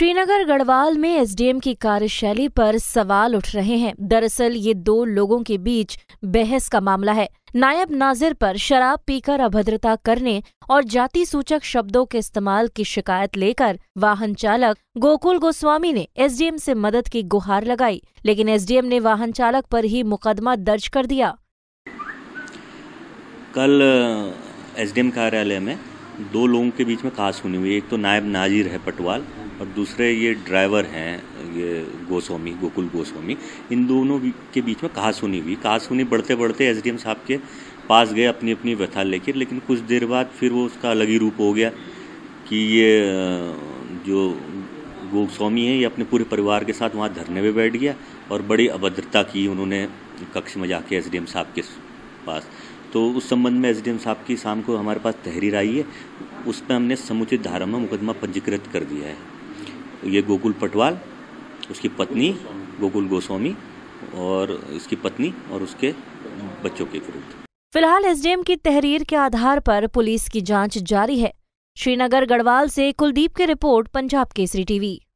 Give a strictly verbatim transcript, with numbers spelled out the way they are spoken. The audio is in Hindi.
श्रीनगर गढ़वाल में एसडीएम की कार्यशैली पर सवाल उठ रहे हैं। दरअसल ये दो लोगों के बीच बहस का मामला है। नायब नाजिर पर शराब पीकर अभद्रता करने और जाति सूचक शब्दों के इस्तेमाल की शिकायत लेकर वाहन चालक गोकुल गोस्वामी ने एसडीएम से मदद की गुहार लगाई, लेकिन एसडीएम ने वाहन चालक पर ही मुकदमा दर्ज कर दिया। कल एसडीएम कार्यालय में दो लोगों के बीच में कहासुनी हुई। एक तो नायब नाजिर है पटवाल और दूसरे ये ड्राइवर हैं ये गोस्वामी, गोकुल गोस्वामी। इन दोनों के बीच में कहासुनी हुई। कहासुनी बढ़ते बढ़ते एसडीएम साहब के पास गए अपनी अपनी व्यथा लेकर, लेकिन कुछ देर बाद फिर वो उसका अलग ही रूप हो गया कि ये जो गोस्वामी है ये अपने पूरे परिवार के साथ वहाँ धरने में बैठ गया और बड़ी अभद्रता की उन्होंने कक्ष में जाके एसडीएम साहब के पास। तो उस संबंध में एसडीएम साहब की शाम को हमारे पास तहरीर आई है, उस पर हमने समुचित धारा में मुकदमा पंजीकृत कर दिया है। ये गोकुल पटवाल, उसकी पत्नी गोकुल गोस्वामी और इसकी पत्नी और उसके बच्चों के विरुद्ध। फिलहाल एसडीएम की तहरीर के आधार पर पुलिस की जांच जारी है। श्रीनगर गढ़वाल से कुलदीप की रिपोर्ट, पंजाब केसरी टीवी।